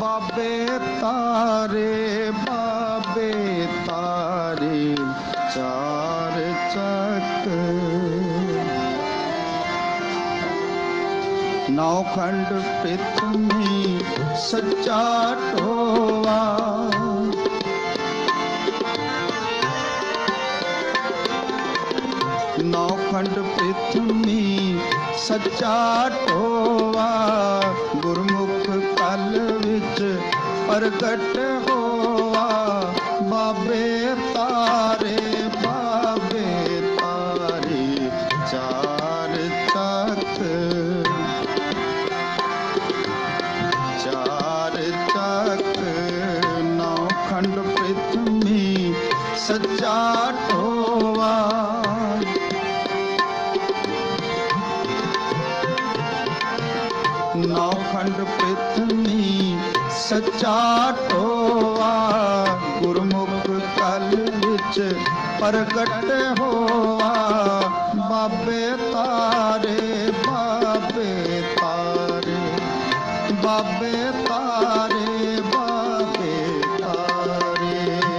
बाबे तारे चार चक नौखंड पृथ्वी सच्चा टोवा नौखंड पृथ्वी सच्चा टोवा गुरमुख कल विच प्रगट होवा बाबे तारे चार चक नौखंड पृथ्वी सच्चा टोवा नौखंड पृथ्वी सच्चा टोवा गुरमुख कल विच प्रगट होवा बाबे तारे बाबे तारे बाबे तारे बाबे तारे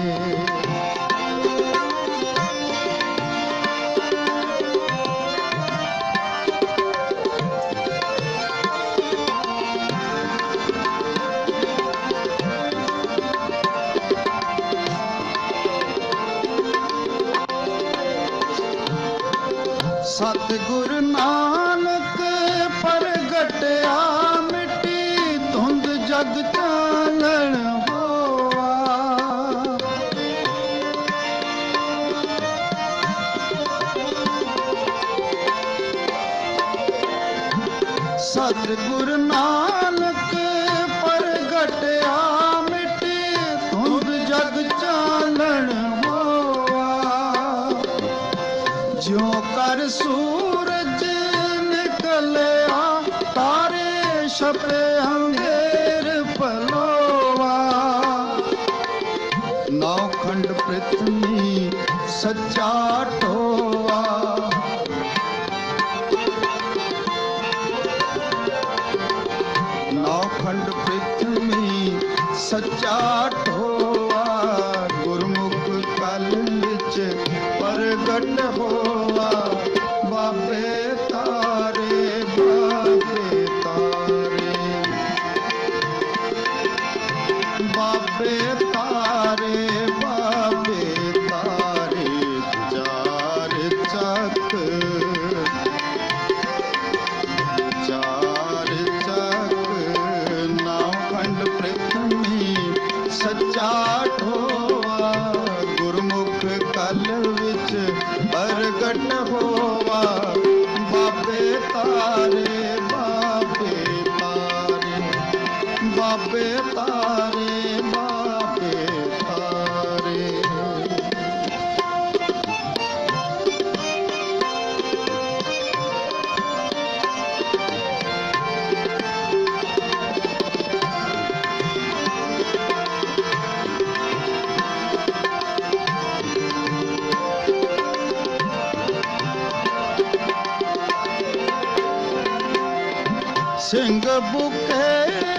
सतगुर नानक प्रगटया मिट्टी धुंध जग चानण होवा सतगुर नानक प्रगटया मिट्टी धुंध जग चानण ज्यों कर सूरज निकलया तारे छपे अंधेर पलोवा नौखंड पृथ्वी सच्चा टोवा नौखंड पृथ्वी सच्चा टोवा गुरमुख कल विच प्रगट होवा बाबे तारे बाबे तारे बाबे तारे बाबे तारे चार चक नौखंड पृथ्वी सच्चा टोवा गुरमुख कल विच प्रगट होवा बाबे तारे बाबे तारे बाबे तारे बाबे तारे सिंह बुके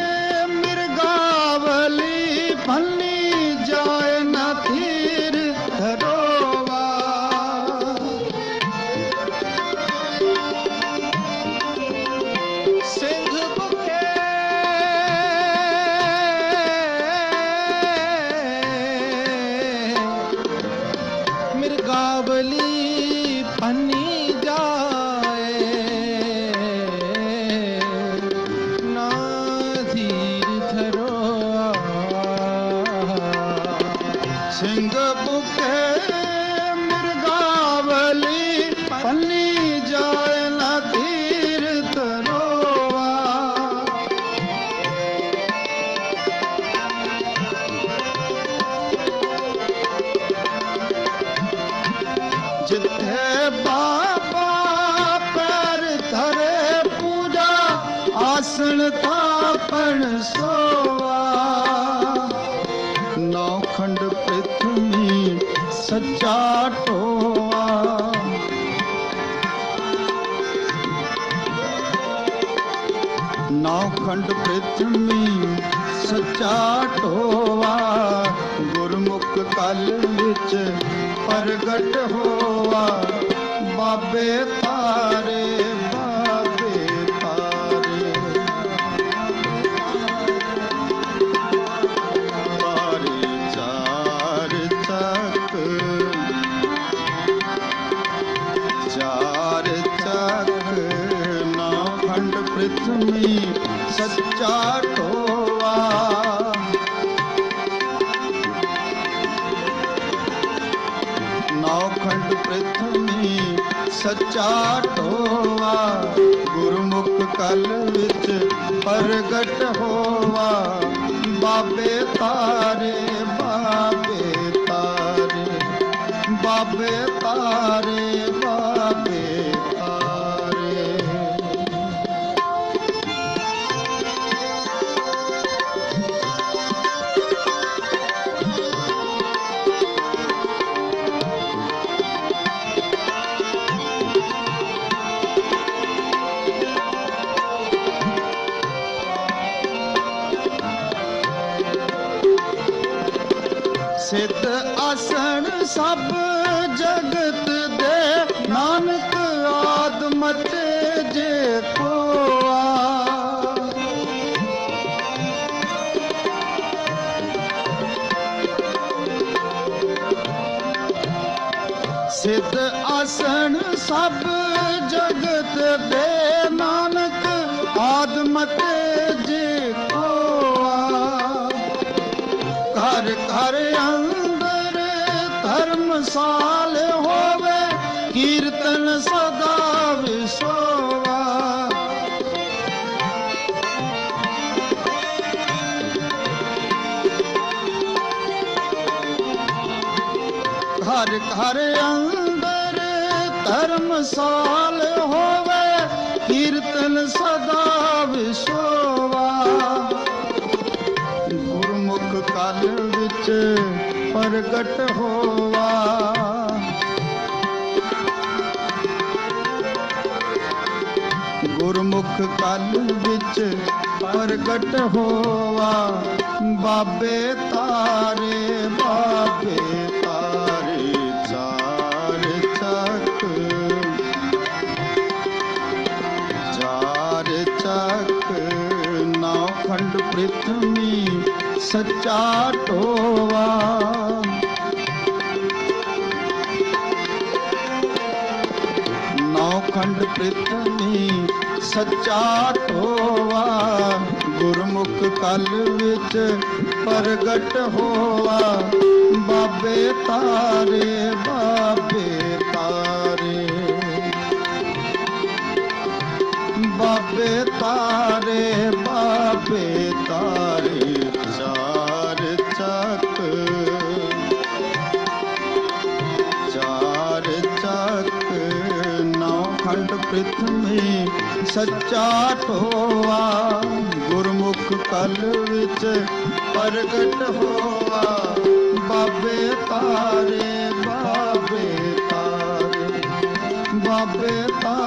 मिर्गावली भन्नी जाए न थीर धरोवा सिंह बुके मिर्गावली भन्नी सिंह बुके मिर्गावली पन्नी जाए न धीर तरोवा जिथे बाबा पैर धरे पूजा आसन थापन सोवा नौखंड पृथ्वी सच्चा टोवा नौखंड पृथ्वी सच्चा ਸੱਚਾ ਢੋਆ, ਗੁਰਮੁਖ ਕਲ ਵਿੱਚ ਪ੍ਰਗਟ ਹੋਆ। ਬਾਬੇ ਤਾਰੇ, ਬਾਬੇ ਤਾਰੇ, ਤਾਰੇ ਚਾਰ ਚੱਕ, ਚਾਰ ਚੱਕ ਨੌ ਖੰਡ ਪ੍ਰਿਥਵੀ ਸੱਚਾ ਢੋਆ। ਨੌ ਖੰਡ ਪ੍ਰਿਥਵੀ ਸੱਚਾ ਢੋਆ, ਗੁਰਮੁਖ ਕਲ ਵਿੱਚ ਪ੍ਰਗਟ ਹੋਆ। ਬਾਬੇ ਤਾਰੇ, ਬਾਬੇ ਤਾਰੇ, ਬਾਬੇ ਤਾਰੇ, ਬਾਬੇ ਤਾਰੇ। ਸਿੱਧ ਆਸਣ ਸਭ ਜਗਤ ਦੇ, ਨਾਨਕ ਆਦਮਤ ਜੇ ਕੋਆ। ਸਿੱਧ ਆਸਣ ਸਭ ਜਗਤ ਦੇ, ਨਾਨਕ ਆਦਮਤ ਜੇ ਕੋਆ। ਘਰ ਘਰ ਅੰਦਰ ਧਰਮਸਾਲ ਹੋਵੇ, ਕੀਰਤਨ ਸਦਾ ਵਿਸੋਵਾ। ਘਰ ਘਰ ਅੰਦਰ ਧਰਮਸਾਲ ਹੋਵੇ, ਕੀਰਤਨ ਸਦਾ ਵਿਸੋਵਾ। ਗੁਰਮੁਖ ਕਲ ਵਿੱਚ ਪ੍ਰਗਟ ਹੋਵਾ। ਗੁਰਮੁਖ ਕਲ ਵਿੱਚ ਪ੍ਰਗਟ ਹੋਵਾ। ਬਾਬੇ ਤਾਰੇ, ਬਾਬੇ ਤਾਰੇ ਚਾਰ ਚੱਕ, ਚਾਰ ਚੱਕ ਨੌ ਖੰਡ ਪ੍ਰਿਥਵੀ ਸੱਚਾ ਢੋਆ। ਨੌ ਖੰਡ ਪ੍ਰਿਥਵੀ ਸੱਚਾ ਢੋਆ, ਗੁਰਮੁਖ ਕਲ ਵਿੱਚ ਪ੍ਰਗਟ ਹੋਆ। ਬਾਬੇ ਤਾਰੇ, ਬਾਬੇ ਤਾਰੇ, ਬਾਬੇ ਤਾਰੇ, ਬਾਬੇ ਤਾਰੇ ਚਾਰ ਚੱਕ, ਚਾਰ ਚੱਕ ਨੌ ਖੰਡ ਪ੍ਰਿਥਵੀ ਸੱਚਾ ਢੋਆ, ਗੁਰਮੁਖ ਕਲ ਵਿੱਚ ਪ੍ਰਗਟ ਹੋਆ। ਬਾਬੇ ਤਾਰੇ, ਬਾਬੇ ਤਾਰੇ, ਬਾਬੇ ਤਾਰੇ।